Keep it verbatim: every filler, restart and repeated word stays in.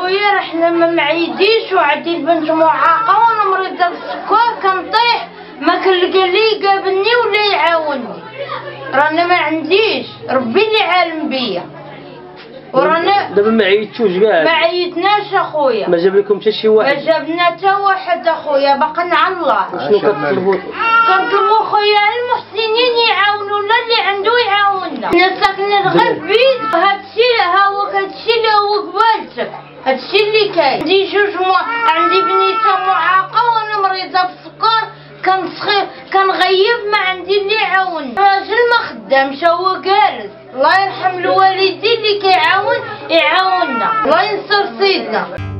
اخويا رحنا ما معيديش وعندي البنت معاقه وانا مريضه بالسكر كنطيح ما كنلقى لي يقابلني ولا يعاونني. رانا ما عنديش ربي اللي عالم بيا ورانا دابا ما عيطتوش كاع؟ ما عيطناش اخويا. ما جاب لكم حتى شي واحد؟ ما جابنا حتى واحد اخويا باقي على الله. شنو كتطلبوا؟ كنطلبوا خويا المحسنين يعاونونا اللي عنده يعاوننا. حنا ساكنين غير بيد هادشي ها هو هادشي اللي هو قبالتك هادشي اللي كاين. عندي جوج مع... عندي بنيته معاقه وانا مريضه بالسكر كنسخي كنغيب ما عندي اللي يعاونني. الراجل ما خدامش هو جالس. الله يرحم الوالدين اللي كيعاون يعاوننا. الله ينصر سيدنا.